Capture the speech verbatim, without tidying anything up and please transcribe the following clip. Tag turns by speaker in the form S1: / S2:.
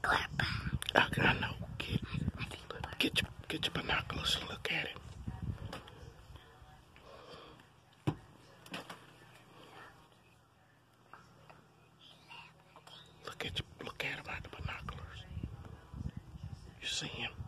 S1: I, I know. Get, get your get your binoculars and look at it. Look at you. Look at him by the binoculars. You see him?